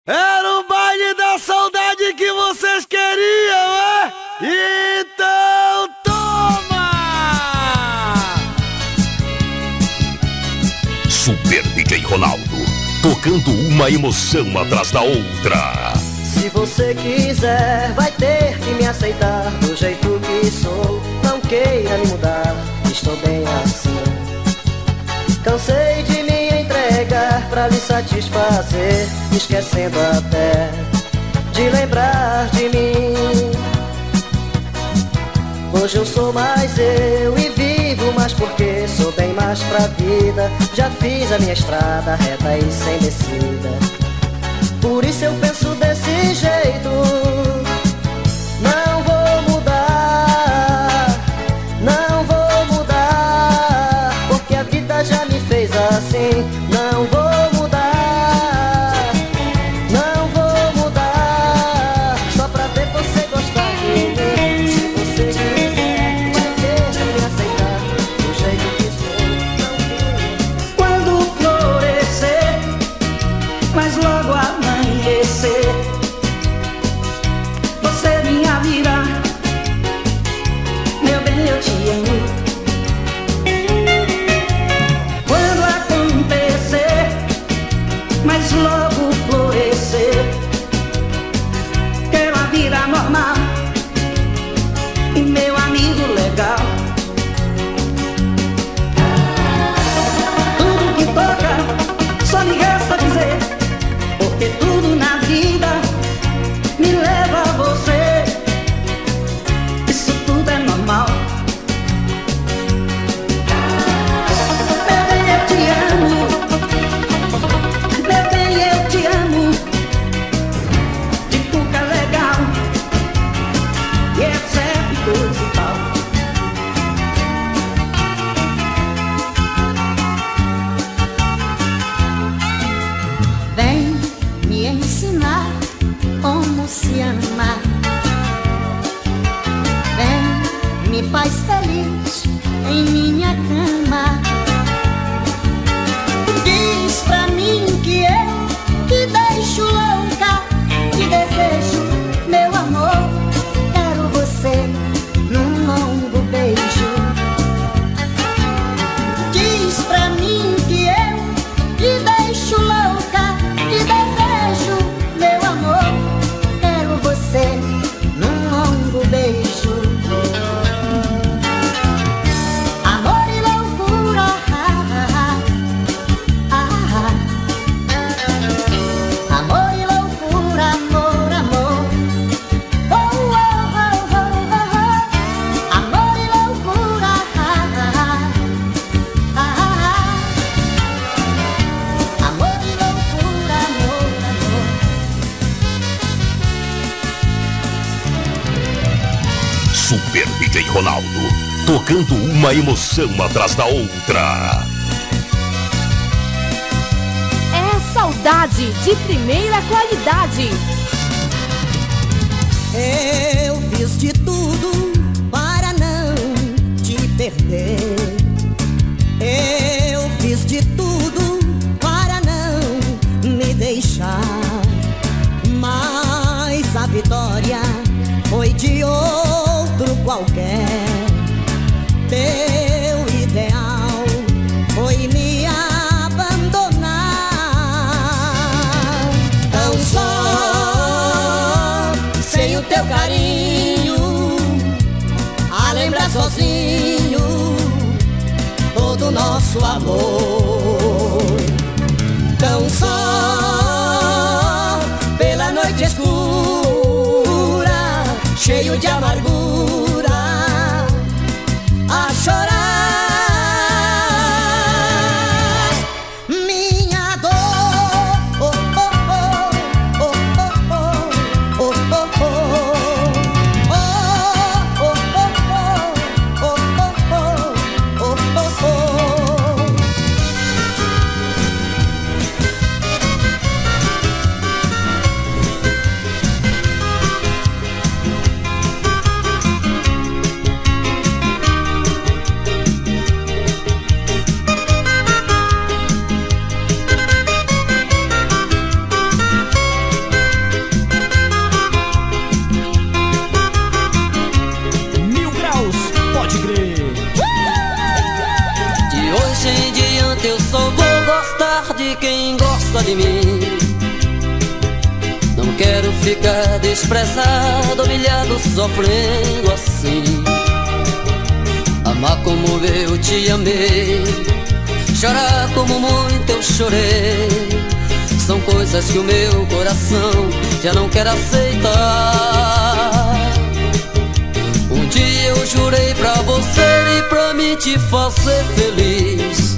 Era o baile da saudade que vocês queriam, é? Então toma! Super DJ Ronaldo, tocando uma emoção atrás da outra. Se você quiser, vai ter que me aceitar do jeito que sou. Não queira me mudar, estou bem assim. Cansei de me entregar pra lhe satisfazer, esquecendo até de lembrar de mim. Hoje eu sou mais eu e vivo mais porque sou bem mais pra vida. Já fiz a minha estrada reta e sem descida. Por isso eu penso desse jeito. Não vou mudar, não vou mudar, porque a vida já me fez assim. Não vou mudar, não vou mudar, só pra ver você gostar de mim. Se você quiser, vai ter que me aceitar do jeito que sou. Quando florescer, mas logo amanhecer, você é minha vida, meu bem, eu te amo. Quando acontecer, mas logo florescer, quero a vida normal e meu amigo legal. Tudo que toca, só me resta dizer, porque tudo na vida me leva a você. Isso tudo é normal. Meu bem, eu te amo. Meu bem, eu te amo. De cuca legal e etc, coisa e tal. Vem me ensinar como se amar. Vem, me faz feliz em minha cama. Diz pra mim que eu te deixo louca, te desejo, meu amor. Quero você num longo beijo. Diz pra mim que eu te deixo louca, te desejo, meu amor. Quero você num longo beijo. Amor e loucura, amor e loucura, amor, amor. Oh, oh, oh, oh, oh. Amor e loucura, amor e loucura, amor, amor. Super DJ Ronaldo, tocando uma emoção atrás da outra. É saudade de primeira qualidade. Eu fiz de tudo para não te perder. Eu fiz de tudo para não me deixar, mas a vitória foi de outro qualquer. Teu ideal foi me abandonar. Tão só, sem o teu carinho, a lembrar sozinho todo o nosso amor. Tão só, pela noite escura, cheio de amargura, a chorar. Minha dor, oh, oh, oh, oh, oh, oh, oh, oh, oh, oh, oh, oh, oh, oh. de mim. Não quero ficar desprezado, humilhado, sofrendo assim. Amar como eu te amei, chorar como muito eu chorei, são coisas que o meu coração já não quer aceitar. Um dia eu jurei pra você e pra mim te fazer feliz.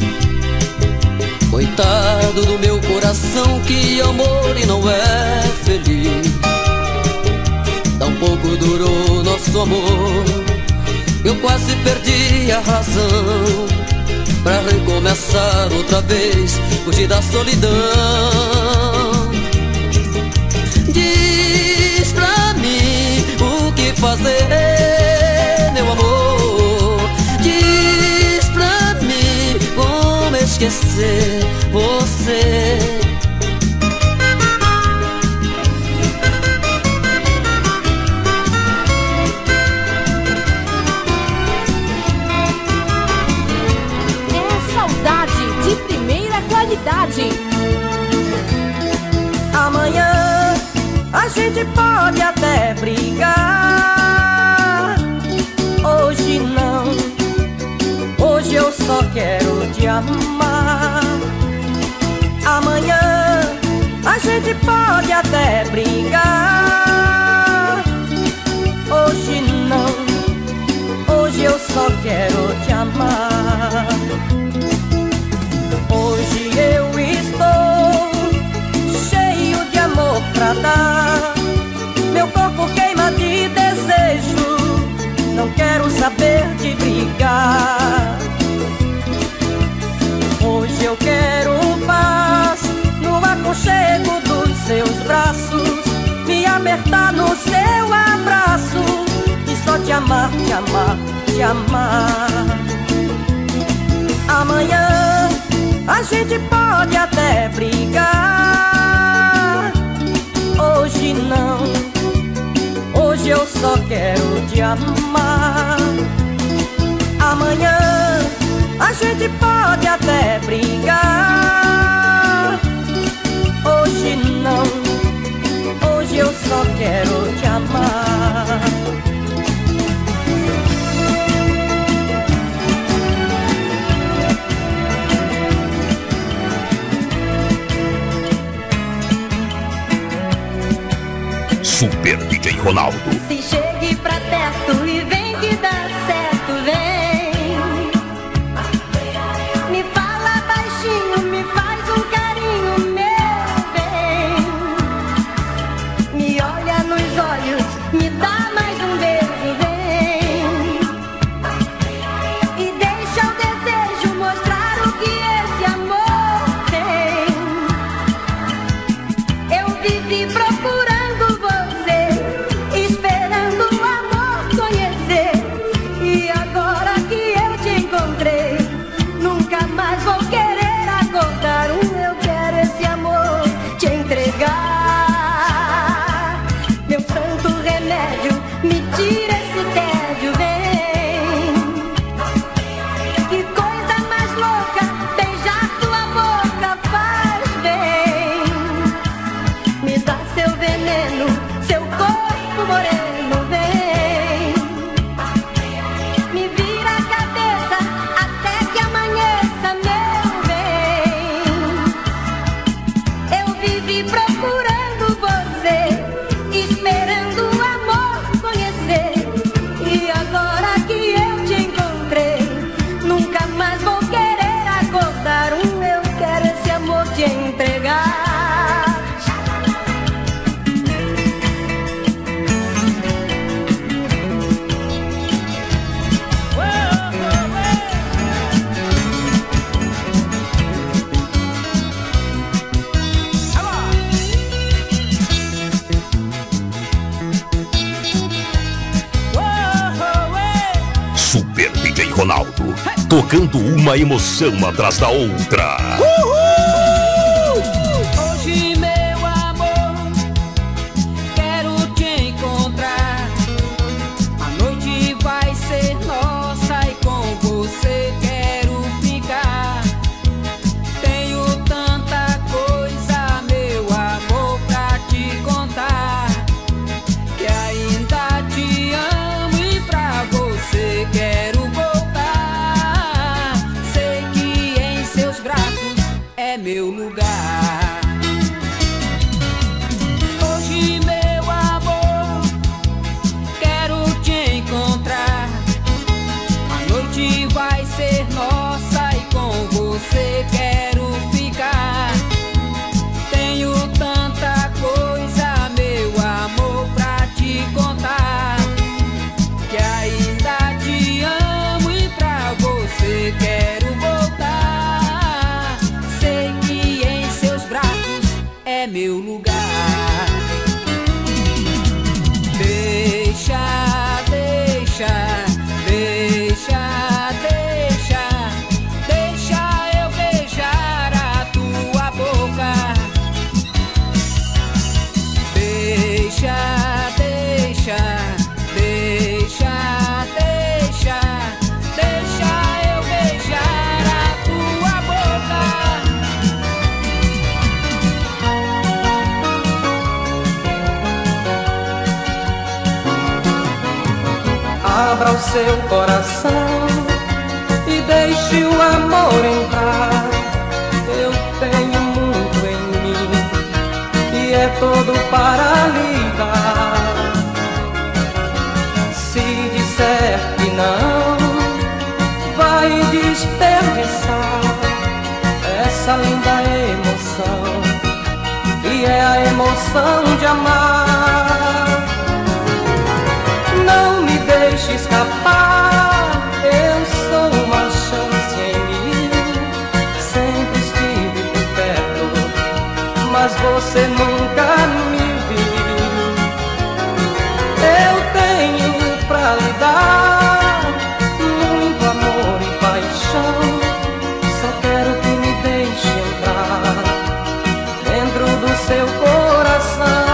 Coitado do meu coração que amor e não é feliz. Tão pouco durou nosso amor, eu quase perdi a razão. Pra recomeçar outra vez, fugir da solidão. Diz pra mim o que fazer, meu amor. Diz pra mim como esquecer você. De primeira qualidade. Amanhã a gente pode até brigar, hoje não. Hoje eu só quero te amar. Amanhã a gente pode até brigar, hoje não. Hoje eu só quero te amar. Hoje eu estou cheio de amor pra dar. Meu corpo queima de desejo, não quero saber de brigar. Hoje eu quero paz no aconchego dos seus braços, me apertar no seu abraço e só te amar, te amar, te amar. Amanhã a gente pode até brigar, hoje não. Hoje eu só quero te amar. Amanhã a gente pode até brigar, hoje não. Hoje eu só quero te amar. Super DJ Ronaldo. Se chegue pra perto e vem que dá certo, vem. Me fala baixinho, me faz um carinho, meu bem. Me olha nos olhos, me dá mais um beijo, vem. E deixa o desejo mostrar o que esse amor tem. Eu vivi procurando Ronaldo, tocando uma emoção atrás da outra. Hoje, meu amor, quero te encontrar. A noite vai ser nossa e com você quero ficar. Tenho tanta coisa você quero ficar. Tenho tanta coisa, meu amor, pra te contar, que ainda te amo e pra você quero voltar. Sei que em seus braços é meu lugar. Deixa, deixa, deixa, deixa, deixa eu beijar a tua boca. Deixa, deixa, deixa, deixa, deixa eu beijar a tua boca. Abra o seu coração e deixe o amor entrar. Eu tenho muito em mim e é todo para lhe dar. Se disser que não, vai desperdiçar essa linda emoção, que é a emoção de amar. Não me deixe escapar, eu sou uma chance em mim. Sempre estive por perto, mas você nunca me viu. Eu tenho pra lhe dar muito amor e paixão. Só quero que me deixe entrar dentro do seu coração.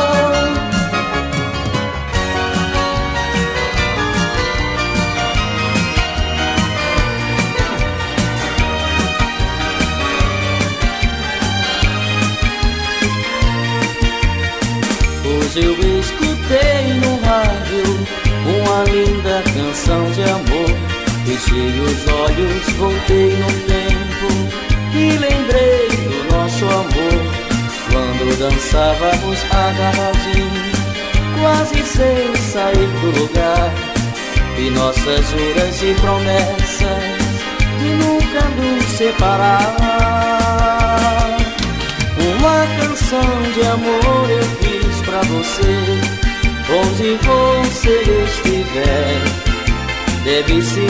Eu escutei no rádio uma linda canção de amor. Fechei os olhos, voltei no tempo e lembrei do nosso amor, quando dançávamos agarradinhos, quase sem sair do lugar. E nossas juras e promessas de nunca nos separar. Uma canção de amor eu fiz pra você, onde você estiver, deve se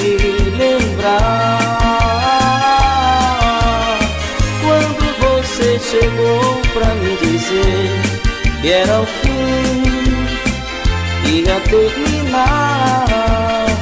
lembrar. Quando você chegou pra me dizer que era o fim, ia terminar.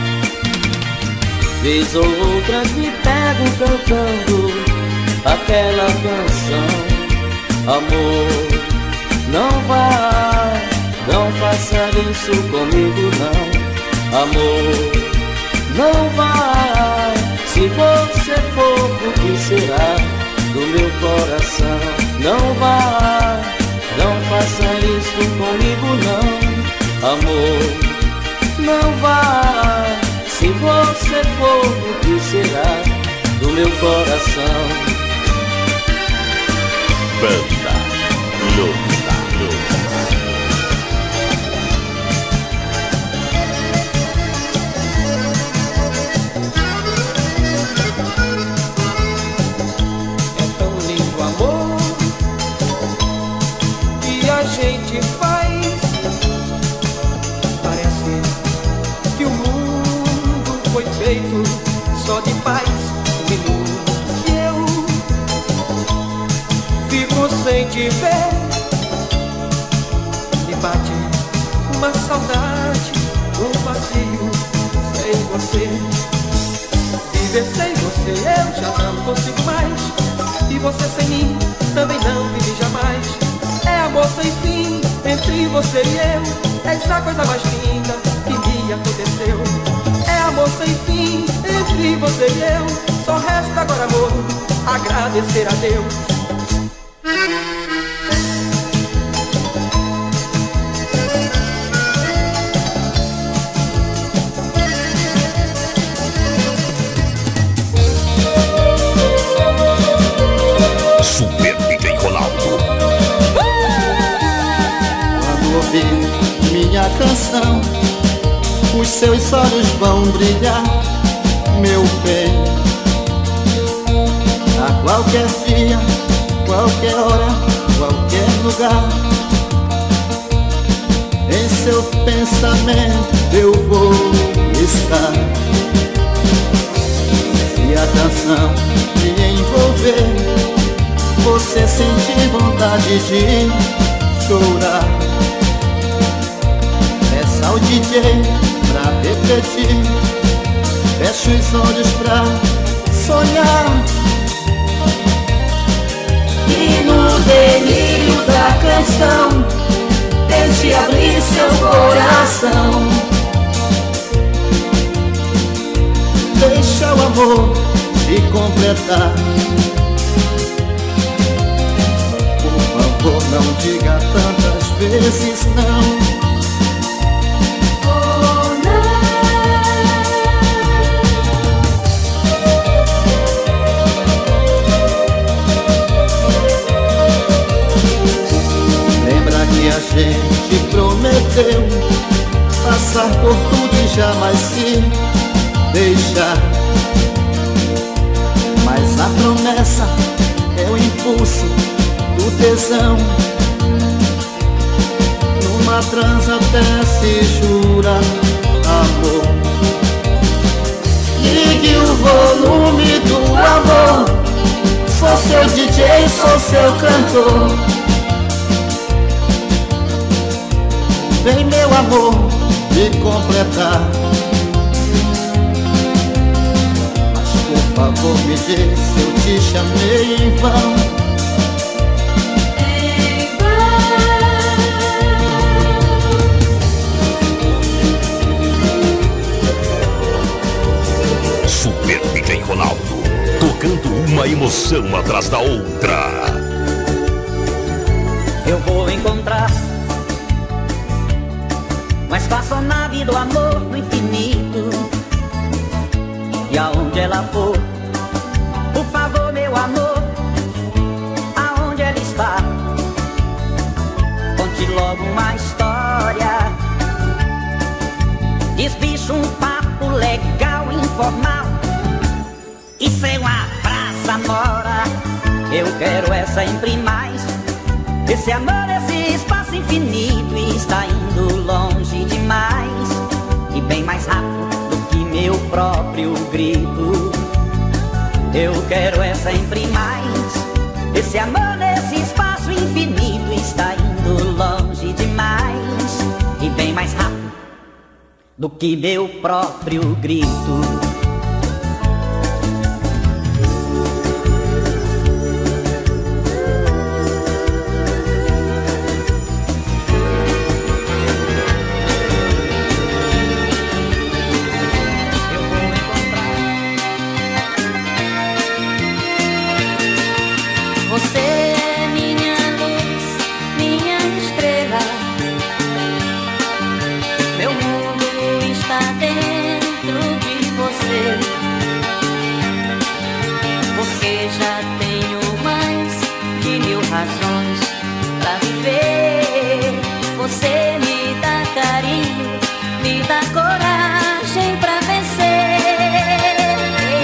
Vez ou outras me pego cantando aquela canção. Amor, não vai, não faça isso comigo não. Amor, não vai. Se você for, o que será do meu coração? Não vai, não faça isso comigo não. Amor, não vai. Se você for, o que será do meu coração? Banda Luta, Luta. É tão lindo o amor que a gente faz. Parece que o mundo foi feito só de paz. Sem te ver, me bate uma saudade, um vazio sem você. Viver sem você eu já não consigo mais, e você sem mim também não vive jamais. É amor sem fim entre você e eu, essa coisa mais linda que me aconteceu. É amor sem fim entre você e eu, só resta agora amor, agradecer a Deus. Super DJ Ronaldo. Quando ouvir minha canção, os seus olhos vão brilhar, meu bem. Qualquer dia, qualquer hora, qualquer lugar, em seu pensamento eu vou estar. Se a canção me envolver, você sentir vontade de chorar, peça ao DJ pra repetir, feche os olhos pra sonhar. E no delírio da canção, tente abrir seu coração. Deixa o amor te completar. Por favor, não diga tantas vezes não. Que a gente prometeu passar por tudo e jamais se deixar. Mas a promessa é o impulso do tesão. Numa transa até se jura amor. Ligue o volume do amor. Sou seu DJ, sou seu cantor. Vem meu amor me completar. Mas por favor me diz se eu te chamei em vão. Super DJ Ronaldo, tocando uma emoção atrás da outra. Eu vou encontrar uma espaçonave do amor no infinito. E aonde ela for, por favor meu amor, aonde ela está, conte logo uma história. Desbicha um papo legal, informal, e sem uma praça mora. Eu quero é sempre mais. Esse amor, esse espaço infinito está indo longe demais, e bem mais rápido do que meu próprio grito. Eu quero é sempre mais. Esse amor nesse espaço infinito está indo longe demais, e bem mais rápido do que meu próprio grito. Você me dá carinho, me dá coragem pra vencer.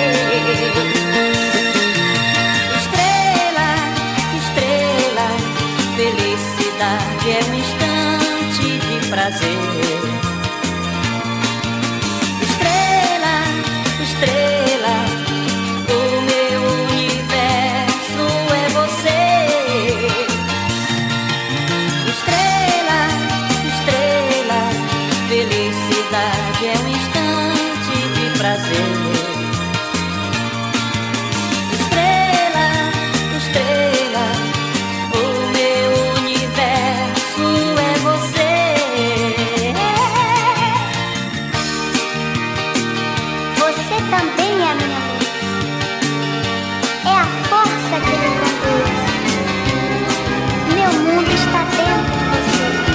Estrela, estrela, felicidade é um instante de prazer. Estrela, estrela, o meu universo é você. Felicidade é um instante de prazer. Estrela, estrela, o meu universo é você. Você também é a minha luz, é a força que me conduz. Meu mundo está dentro de você.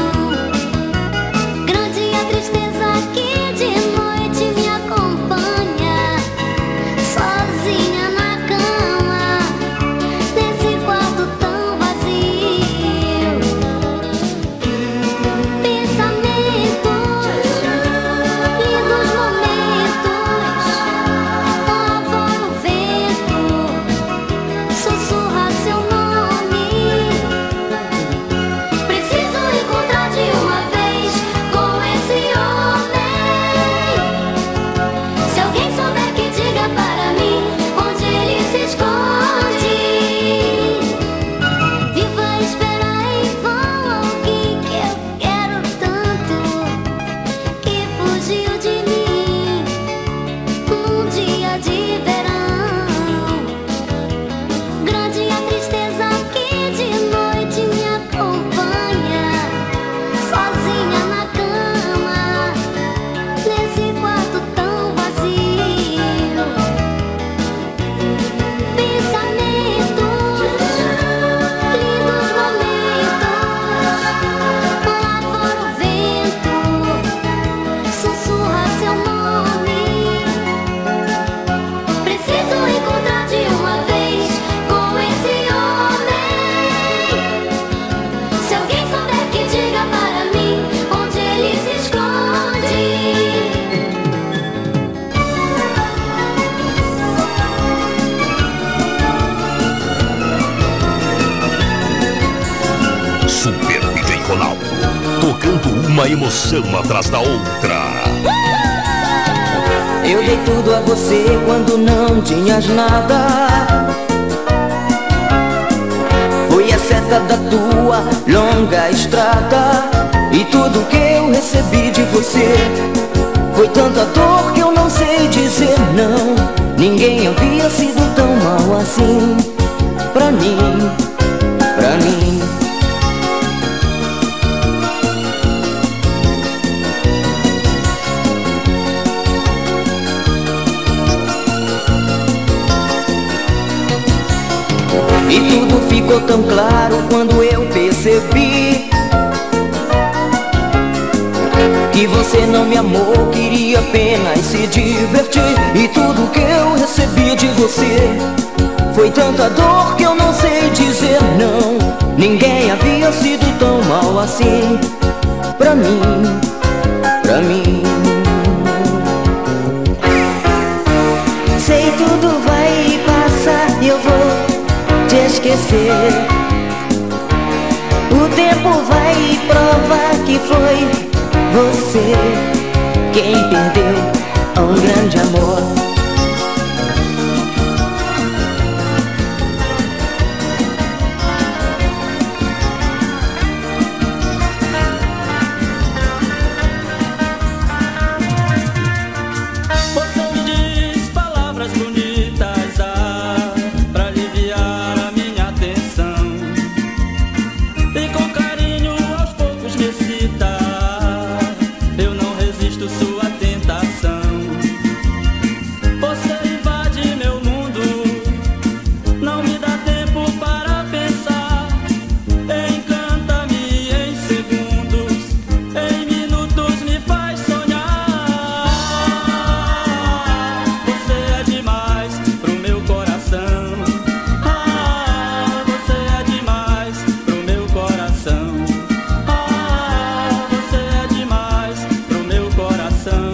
Tristeza que de noite me acompanha. uma emoção atrás da outra. Eu dei tudo a você quando não tinhas nada. Fui a seta da tua longa estrada, e tudo que eu recebi de você foi tanta dor que eu não sei dizer não. Ninguém havia sido tão mal assim pra mim, pra mim. E tudo ficou tão claro quando eu percebi que você não me amou, queria apenas se divertir. E tudo que eu recebi de você foi tanta dor que eu não sei dizer não. Ninguém havia sido tão mal assim pra mim, pra mim. Sei tudo vai passar e eu vou te esquecer. O tempo vai provar que foi você quem perdeu um grande amor. Você me diz palavras bonitas pra aliviar a minha atenção, e com carinho aos poucos me excita. Eu não resisto sua tentação. Você invade meu mundo, não me dá tempo para pensar. Encanta-me em segundos, em minutos me faz sonhar. Você é demais pro meu coração. Você é demais pro meu coração. Você é demais pro meu coração.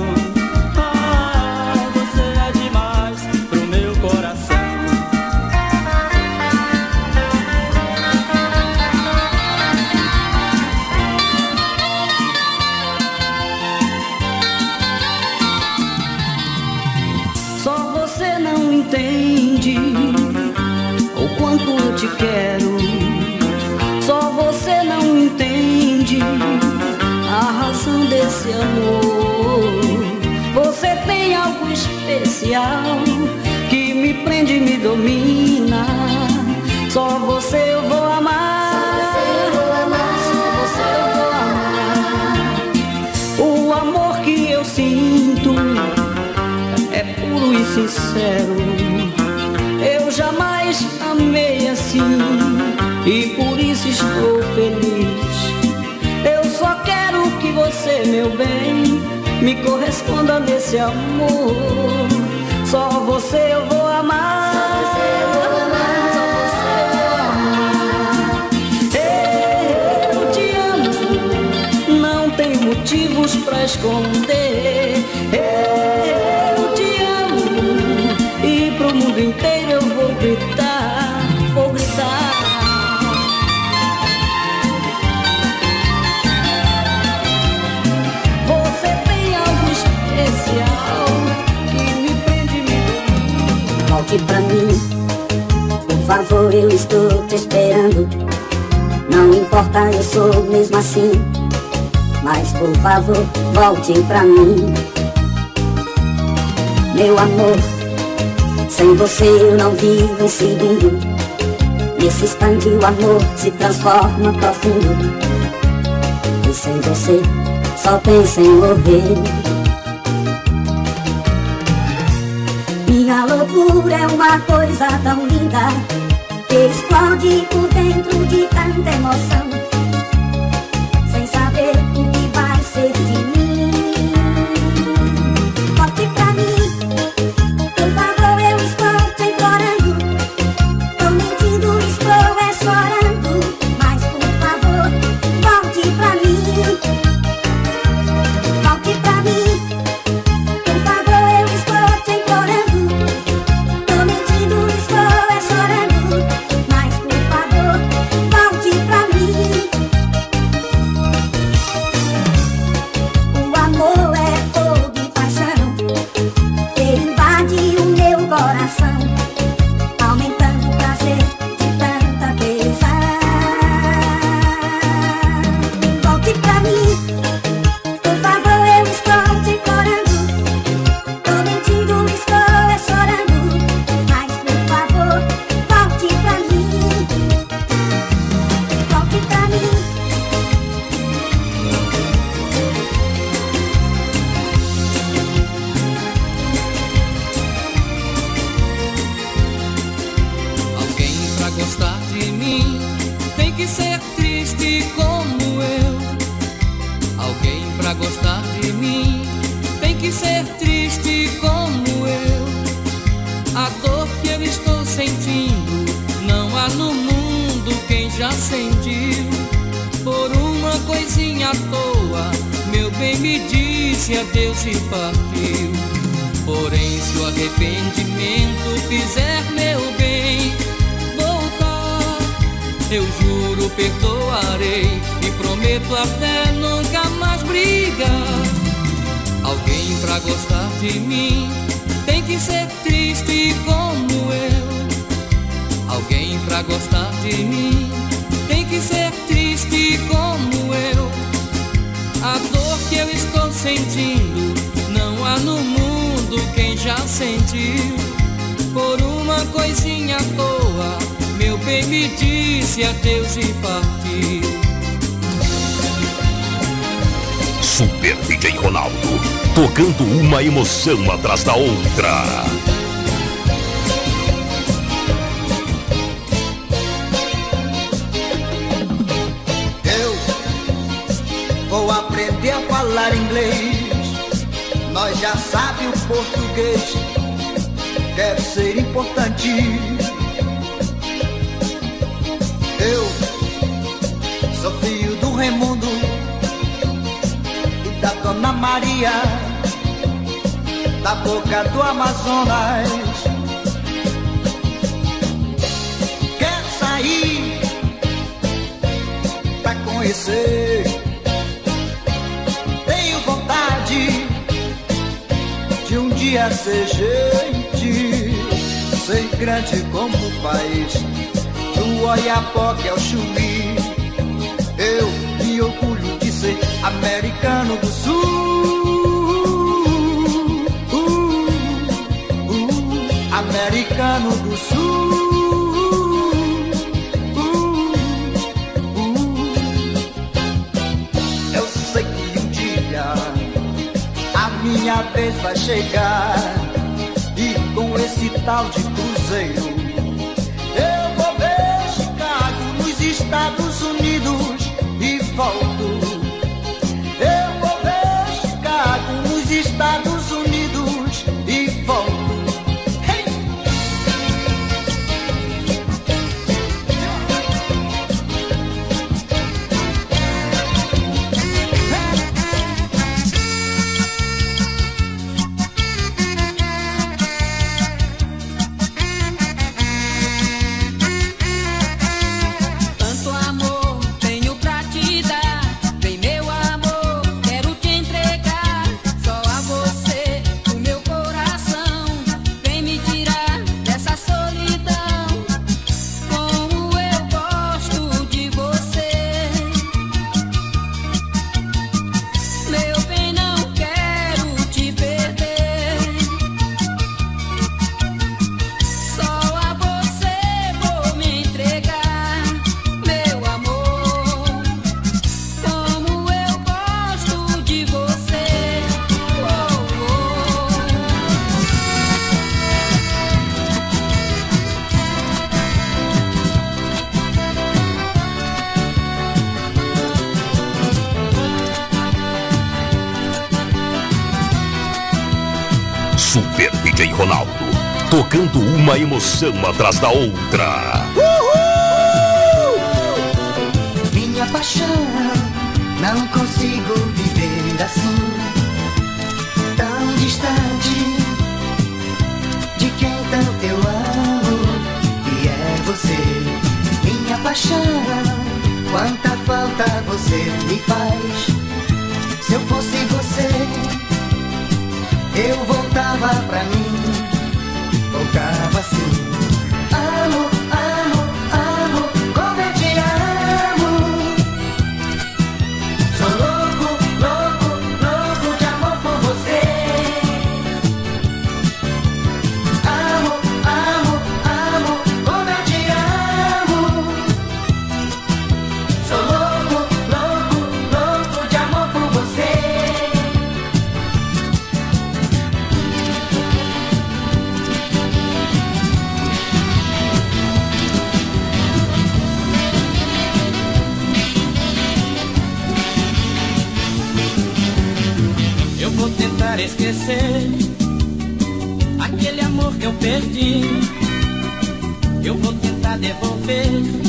Você é demais pro meu coração. Só você não entende o quanto eu te quero. Só você não entende a razão desse amor. Você tem algo especial que me prende e me domina. Só você eu vou amar. Só você eu vou amar. O amor que eu sinto é puro e sincero. Eu jamais amei assim, e por isso estou feliz. Eu só quero que você, meu bem, me corresponda nesse amor. Só você eu vou amar. Só você eu vou amar. Eu te amo, não tenho motivos pra esconder. Eu te amo, e pro mundo inteiro eu vou gritar, vou gritar. Você tem algo especial que me prende e me domina. Volte pra mim, por favor, eu estou te esperando. Não importa, eu sou mesmo assim, mas por favor, volte pra mim. Meu amor, sem você eu não vivo um segundo. Nesse instante o amor se transforma profundo, e sem você só penso em morrer. Minha loucura é uma coisa tão linda, que explode por dentro de tanta emoção, sem saber o que vai ser de mim. Volte pra mim, por favor, eu estou te implorando. Tô mentindo, estou é chorando, mas por favor, volte pra mim. Volte pra mim, por favor, eu estou te implorando. Tô mentindo, estou é chorando, mas por favor, volte pra mim. gostar de mim tem que ser triste como eu. Alguém pra gostar de mim tem que ser triste como eu. A dor que eu estou sentindo não há no mundo quem já sentiu. Por uma coisinha à toa, meu bem me disse adeus e partiu. Porém, se o arrependimento fizer meu bem voltar, eu juro perdoarei e prometo até nunca mais brigar. Alguém pra gostar de mim tem que ser triste como eu. Alguém pra gostar de mim tem que ser triste como eu. A dor que eu estou sentindo não há no mundo quem já sentiu. Por uma coisinha à toa, meu bem me disse adeus e partiu. Super DJ Ronaldo, tocando uma emoção atrás da outra. Vou aprender a falar inglês, nós já sabe o português, deve ser importante. Eu sou filho do Raimundo e da Dona Maria, da boca do Amazonas. Quero sair pra conhecer, de um dia ser gente, ser grande como o país do Oiapoque ao Chuí. Eu me orgulho de ser americano do Sul, americano do Sul. Eu sei que um dia a minha vez vai chegar, e com esse tal de cruzeiro eu vou ver Chicago nos Estados Unidos e volto. Eu vou ver Chicago nos Estados Unidos e volto. Hey! Super DJ Ronaldo, tocando uma emoção atrás da outra. Minha paixão, não consigo viver assim, tão distante de quem tanto eu amo, e é você. Minha paixão, quanta falta você me faz. Se eu fosse você, eu voltava pra mim, voltava assim. Amo, amo, amo, como eu te amo. Sou louco, louco, louco de amor por você. Amo, amo, amo, como eu te amo. Sou louco, louco, louco de amor por você. tentar esquecer aquele amor que eu perdi. Eu vou tentar devolver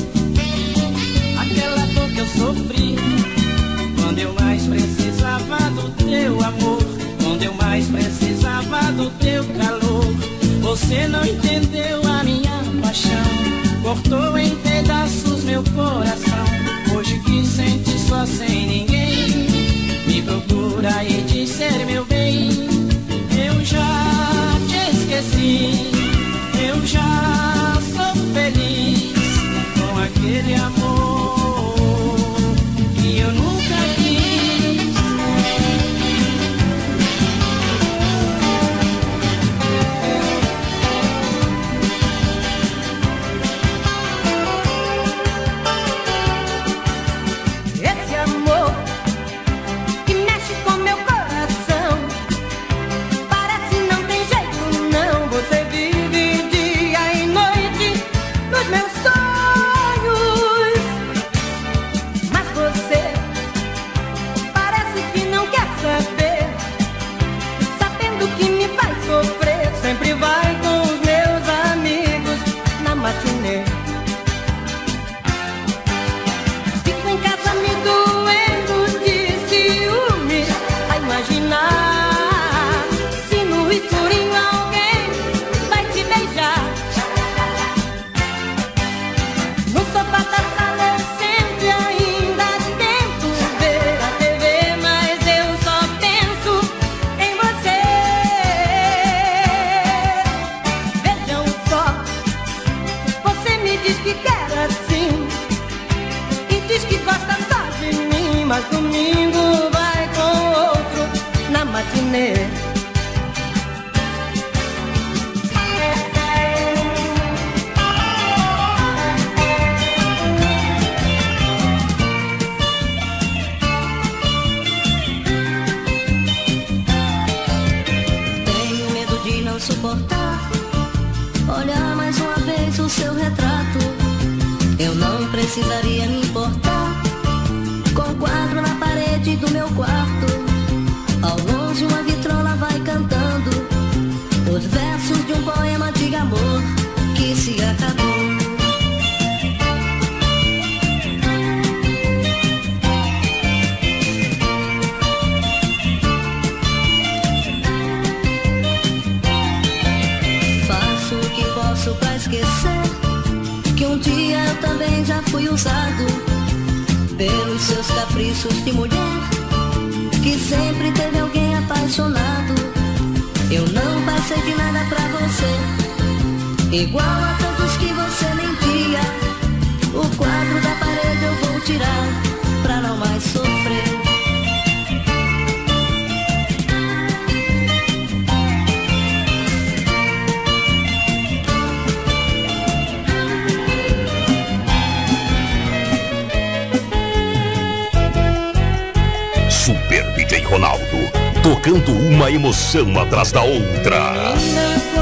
aquela dor que eu sofri quando eu mais precisava do teu amor, quando eu mais precisava do teu calor. Você não entendeu a minha paixão, cortou em pedaços meu coração. Hoje que sente só sem ninguém, me procura e diz ser meu bem. Eu já te esqueci, eu já sou feliz com aquele amor que eu nunca quis. Esse amor que mexe com meu coração, parece não tem jeito não. Você vive dia e noite nos meus sonhos, mas você parece que não quer saber, sabendo que me faz sofrer. Sempre vai com os meus amigos na matinê. Fico em casa me doendo de ciúme, a imaginar se no escurinho alguém vai te beijar. No sofá da sala eu sempre ainda tento ver a TV, mas eu só penso em você. Vejam só, você me diz que quer assim e diz que gosta só de mim, mas domingo vai com outro na matinê. Tenho medo de não suportar olhar mais uma vez o seu retrato. Eu não precisaria me importar com o quadro na parede do meu quarto. Ao longe uma vitrola vai cantando os versos de um poema de amor que se acabou. Faço o que posso pra esquecer que um dia eu também já fui usado pelos seus caprichos de mulher, que sempre teve alguém apaixonado. Eu não passei de nada pra você, igual a tantos que você mentia. O quadro da parede eu vou tirar pra não mais sofrer. Super DJ Ronaldo, tocando uma emoção atrás da outra.